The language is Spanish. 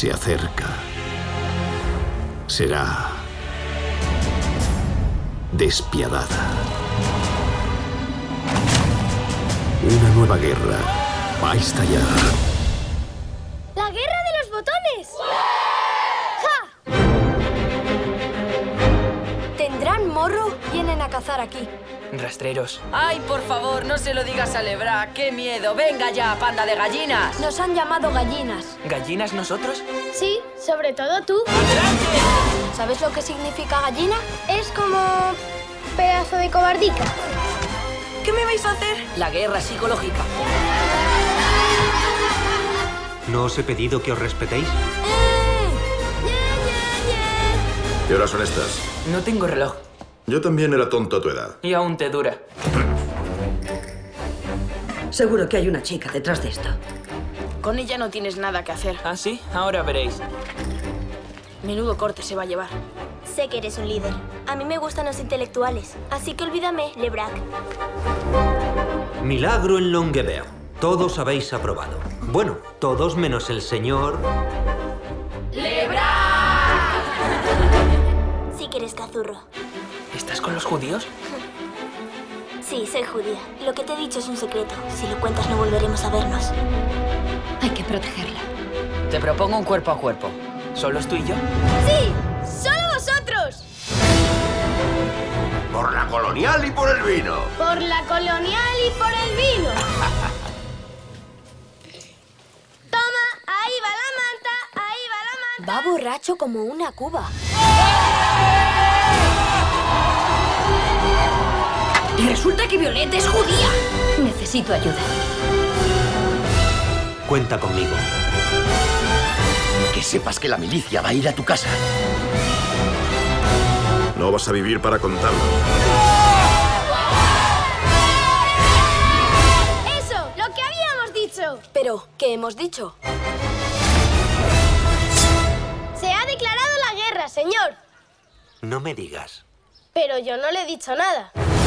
se acerca. Será despiadada. Una nueva guerra va a estallar. ¡La guerra de los botones! ¡Ja! ¿Tendrán morro? Vienen a cazar aquí. Rastreros. ¡Ay, por favor, no se lo digas a Lebra! ¡Qué miedo! ¡Venga ya, panda de gallinas! Nos han llamado gallinas. ¿Gallinas nosotros? Sí, sobre todo tú. ¿Sabes lo que significa gallina? Es como... pedazo de cobardica. ¿Qué me vais a hacer? La guerra psicológica. ¿No os he pedido que os respetéis? ¿Qué horas son estas? No tengo reloj. Yo también era tonto a tu edad. Y aún te dura. Seguro que hay una chica detrás de esto. Con ella no tienes nada que hacer. ¿Ah, sí? Ahora veréis. Menudo corte se va a llevar. Sé que eres un líder. A mí me gustan los intelectuales. Así que olvídame, Lebrak. Milagro en Longuever. Todos habéis aprobado. Bueno, todos menos el señor... Sí que eres cazurro. ¿Estás con los judíos? Sí, soy judía. Lo que te he dicho es un secreto. Si lo cuentas no volveremos a vernos. Hay que protegerla. Te propongo un cuerpo a cuerpo. ¿Solos tú y yo? ¡Sí! ¡Solo vosotros! Por la colonial y por el vino. Por la colonial y por el vino. Toma, ahí va la manta, ahí va la manta. Va borracho como una cuba. Y resulta que Violeta es judía. Necesito ayuda. Cuenta conmigo. Que sepas que la milicia va a ir a tu casa. No vas a vivir para contarlo. ¡Eso! ¡Lo que habíamos dicho! Pero, ¿qué hemos dicho? Se ha declarado la guerra, señor. No me digas. Pero yo no le he dicho nada.